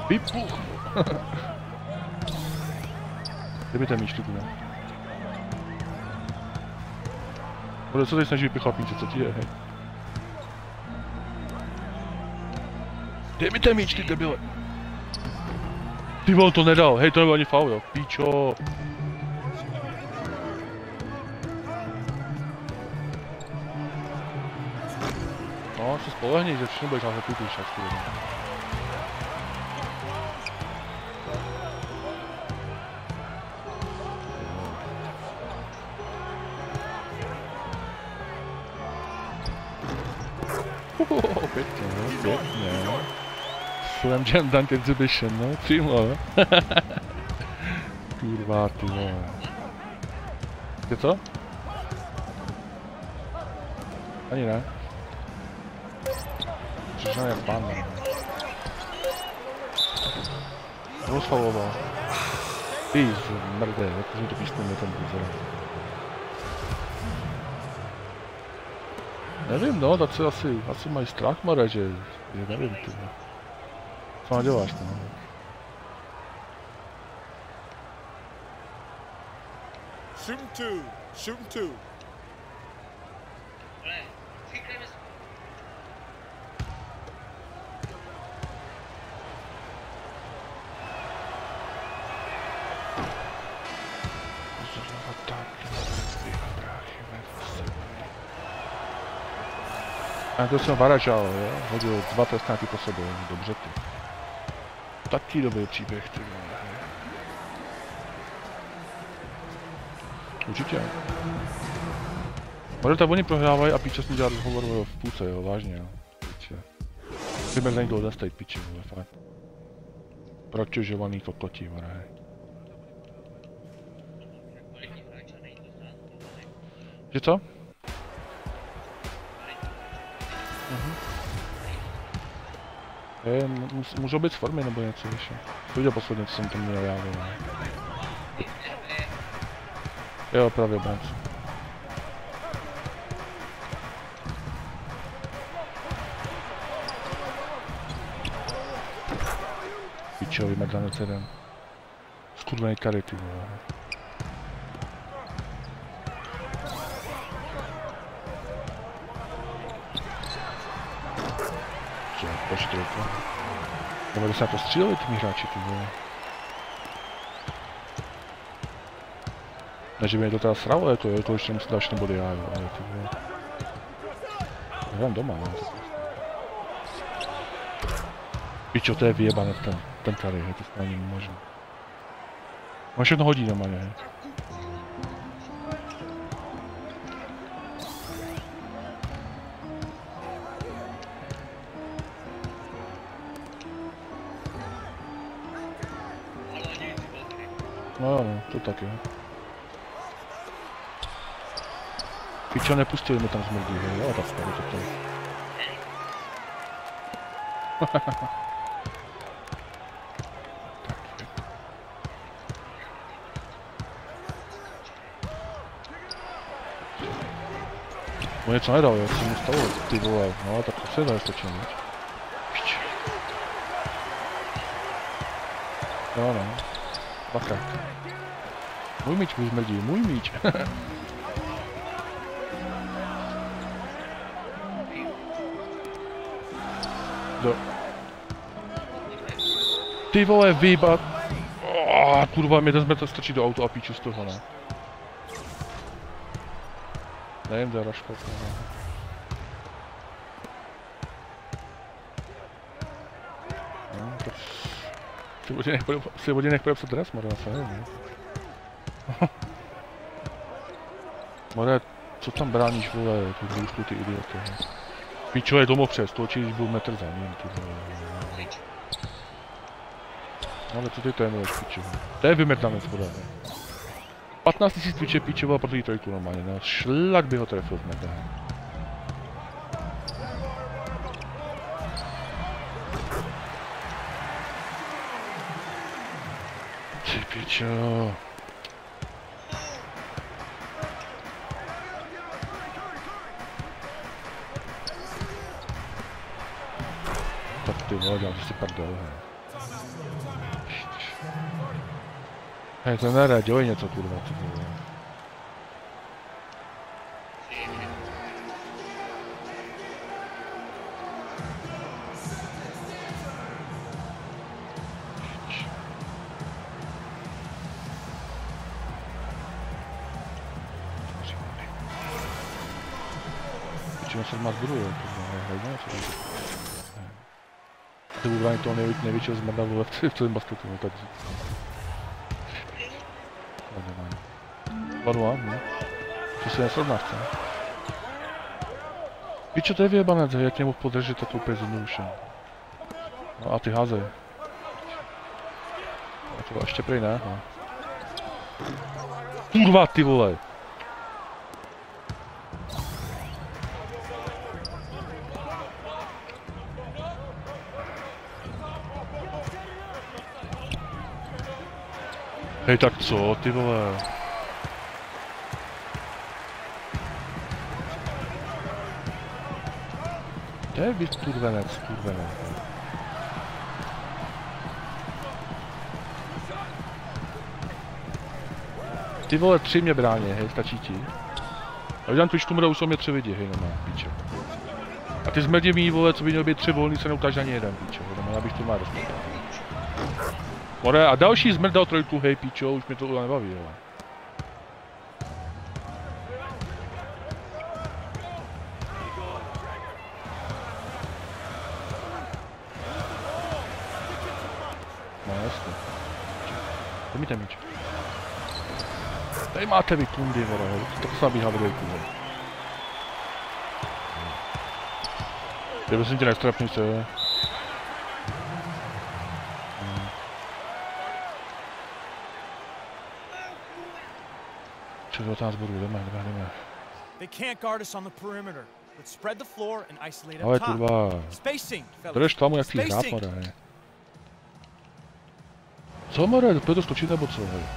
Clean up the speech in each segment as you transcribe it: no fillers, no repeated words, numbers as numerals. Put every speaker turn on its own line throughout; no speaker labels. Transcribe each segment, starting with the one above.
Vypuch! Kde by ten míč tu ne? Bude co teď snaží vypich chlapíci, co ti je, hej? Dej mi ten míč, ty debile! Ty on to nedal, hej, to nebyl ani faul, jo, píčo! No, se spolehni, že všechno budeš házet tu šacku, jo. Pěkně, no, pěkně. Slam jam dunk exhibition, no, přímo, kurva, ty vole. Je to? Ani ne. Přišel jak pán, ne? Rozfaloval. Ty mrdé, jak to písneme ten buzor. Nevím, no, tak se asi mají strach, mare, že nevím, ty. Co má děláš, no?
Shoot two.
A to jsem varažal, jo? Hodil 2 trestnáky po sobě, dobře ty. Taký dobrý příběh, ty vole. Určitě. Možná tak oni prohrávají a píče s ní dělat rozhovor v půlce, jo, vážně, jo. Píče. Vymezený Golden State, píče, vole, fakt. Protěžovaný kokotí, vole, hej. Že co? Můžou být z formy nebo něco, víš. To viděl posledně, co jsem tam měl já, vole. Jo, právě Benz. Pičo, vymrdlanec jeden. Skurvený kary, ty vole. Počkej to. Nebo se na to stříleli ty hráči, ty vole. Ne, že by mě to teda sralo, je to ještě musím další body já, jo, ale ty vole. Hrám doma, no. Pičo, to je vyjebané ten kary, hej, to není možné. On všechno hodí doma, hej. No jo, no, to taky. Pičo, nepustili mi tam zmrdí, jo, tak tady to je. On něco nedal, jo, co mu stalo, ty vole, no, tak to se dá stačí, víš. Pič. Jo, no. Dvakrát. Můj míč mi zmrdí, můj míč. Ty vole, vybat. Kurva, mi ten to strčí do auta a píču z toho, ne. Nevím, kde je Raško. No, tak... Si vodě nech podepsat dres, More, se nevím. More, co tam bráníš, vole, tu hrušku, ty idioty. Píčo je domů přes, točí, když byl metr za ním, ty vole. No, ale co ty trénuješ, píčo? To je vymrdanec, voda, ne. 15 000 Twitche píčoval pro trojku normálně, no. Šlak by ho trefil v nebe. Ty píčo. Tak ty vole, dělám si pardel, hej. Hej, to nere, dělej něco, kurva, ty vole. Čím se má zbudu, kurva, co to je? Ty budu bránit toho největšího zmrda v celém basketu, no tak říct. 2-0, ne? Co se nesrovnáš, co? Víš, čo to je vyjebanec, jak tě mohl podržet tak úplně zjednoduše. No a ty házej. A to ještě prej ne, no. Kurva, ty vole! Hej, tak co, ty vole? To je víc kurvenec. Ty vole, 3 mě brání, hej, stačí ti. A udělám Twitch tomu, už jsou mě 3 lidi, hej, no má, píče. A ty zmrdivý, vole, co by měl být 3 volný, se neukáže ani jeden, píče, no já bych to má dostat. More, a další zmrd dal 3, hej, píčo, už mě to nebaví, ale. No jasně. To mi ten míč. Tady máte vy kundy, vole, to se nabíhá do dvojku, vole. Je prosím tě, nestrapni se. Čeho tam zboru, jdeme. Ale kurva. Jdeš tomu, jak ty hrát, more, hej. Co, more, půjde to skočit nebo co, hej?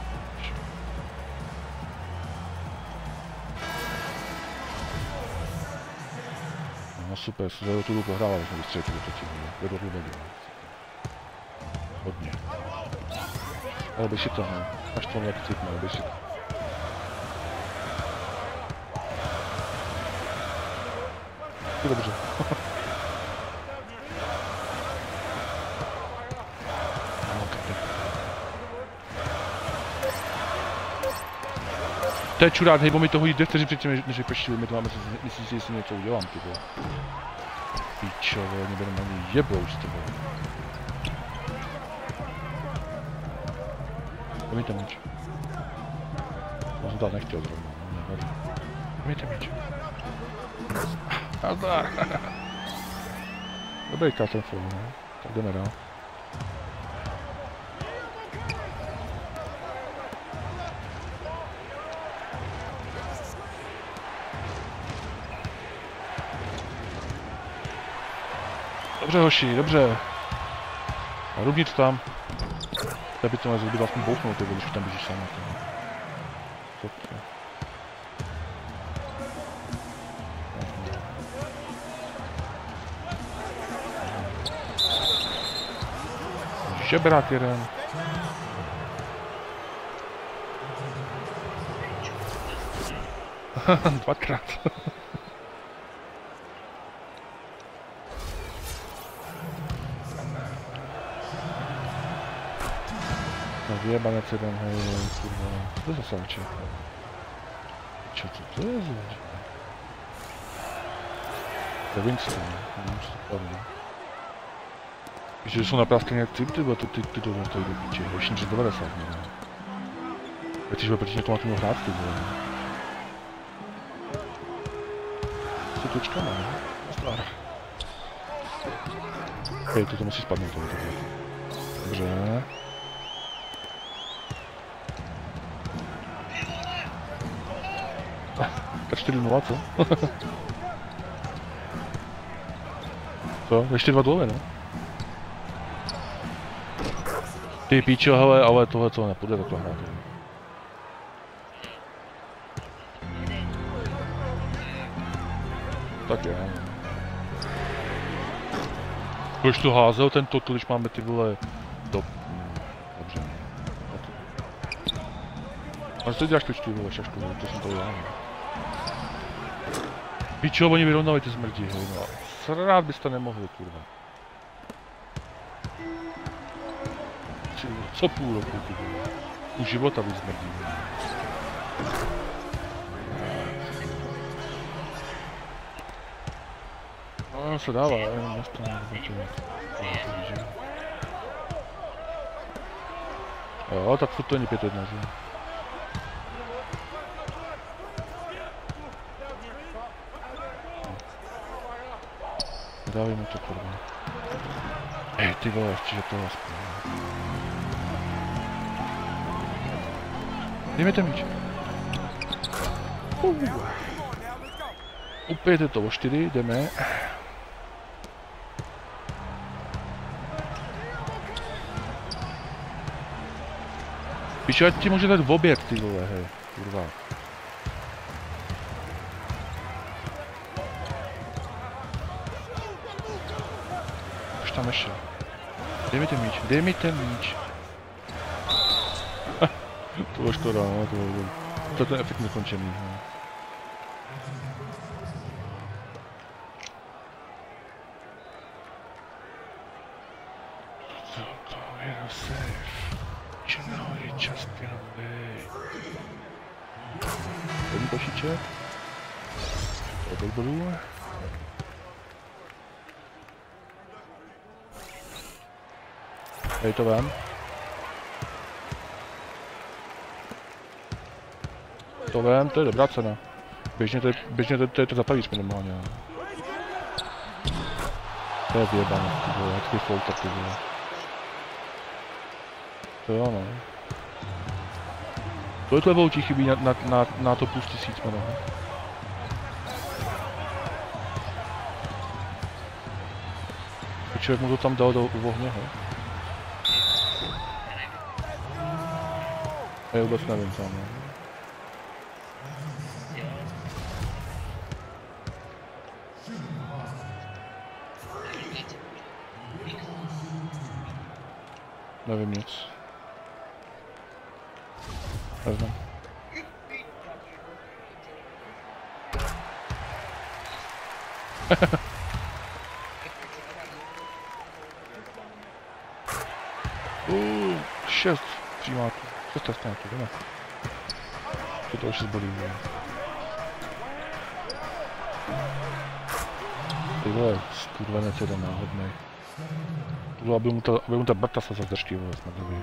No super, se tu pohrával, když jsme vystřelili do točí, vedu hlubě. Hodně. Ale běž si to, no. Až to nějak cítme, ale běž si to. Dobře. To je čurát, hej, bo mi to hodí 2 vteřiny předtím, než vyprštili, my to máme, myslím si, jestli něco udělám, ty vole. Píčo, vole, mě budeme ani jebou už, ty vole. To mi ten míč. To jsem dát nechtěl zrovna, no, nevadí. To mi ten míč. Nazdar. Dobrý ten fall, ne? Tak jdeme dál. Dobře hoši, dobře. A rubnit tam. Já by to měl zbyt vlastně bouchnout, když už tam běžíš sám. Co to? Žebrák jeden. Dvakrát. No vyjebanec jeden, hej, kurva. Co to zase oči? Čo to je za? To je Winston, ne? Že jsou napravky nějak ty to stojí do píče, ještě než 90, ne? Když byl proti někomu tomu hrát, ty vole. Co tučka má, ne? Star. Hej, to musí spadnout, tohle. Dobře. Tak 4-0, co? Co? Ještě 2 góly, no? Ty píčo, hele, ale tohle co nepůjde takhle hrát. Tak je. Proč to házel ten total, když máme ty vole do... Dobře. A co děláš teď ty vole šašku, to jsem to já. Pičo, oni vyrovnali ty smrti, hej no. Srát byste nemohli, kurva. Co půl roku, ty vole. U života víc smrdí. No se dává, jenom nestane, jo, tak furt to není 5-1, že? Dávej mu to, kurva. Hej, ty vole, ještě, že to je aspoň. Dej mi ten míč. Opět je to o 4, jdeme. Píšu, ať ti může dát v oběd, ty vole, hej, kurva. Už tam ještě. Dej mi ten míč, dej mi ten míč. To už to dá, no, to je ten efekt nekončený, no. První košíček. To dolů. Hej, to vem. To vem, to je dobrá cena. Běžně to za talíř minimálně. To je vyjebané, ty vole, jaký floater, ty vole. To jo, no. Tolik levou ti chybí na to plus 1000, no. Člověk mu to tam dal do ohně, he? Já vůbec nevím tam, no. Nevím nic. Nevím. Šest přijímáků. 6 testanátů, jdeme. To už se zbolí, ne? Ty vole, skurvenec jeden náhodnej. To aby mu ta brta se zadržky, vole, jsme dobrý.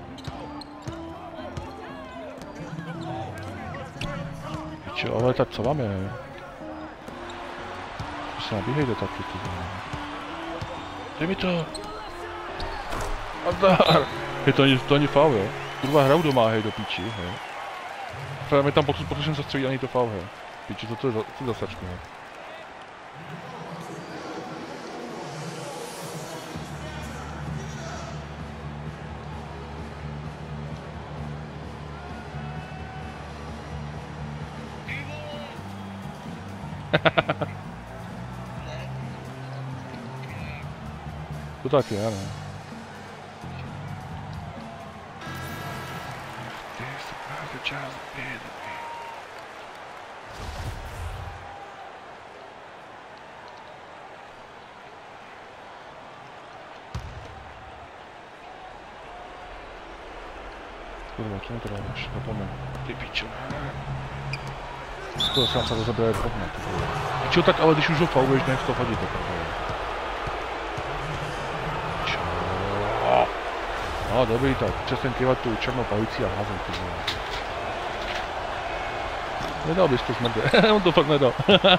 Pičo, ale tak co vám je? To se nabíhejte taky, ty vole. Dej mi to! Nazdar! Hej, to ani faul, jo? Kurva, hraju doma, hej, do píči, hej. Právě tam pokusím se střelit, ani to faul, hej. Píči, to je za sačku, hej. To tak je, ne? Kurva, co mi to dáváš? Zapomeň. Ty pičo. To sám se rozebere rovně, ty vole. Pičo, tak ale když už ho fauluješ, nech to hodit, tak vole. Pičo. No dobrý, tak přestaň kývat tu černou palicí a házem, ty vole. Nedal bys to smrde, on to fakt nedal.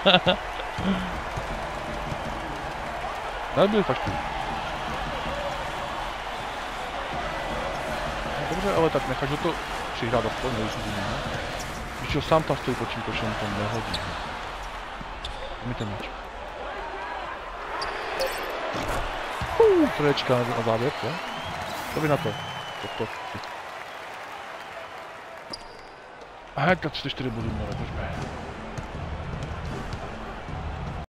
Nebyl fakt tu. Dobře, ale tak necháš ho to přihrát aspoň, nejsem ne? Když sám tam stojí pod čím to všem tam nehodí. Mi ten míč. Troječka na závěr, jo? Co by na to? Aha, tak 4 bodů měle, pojďme.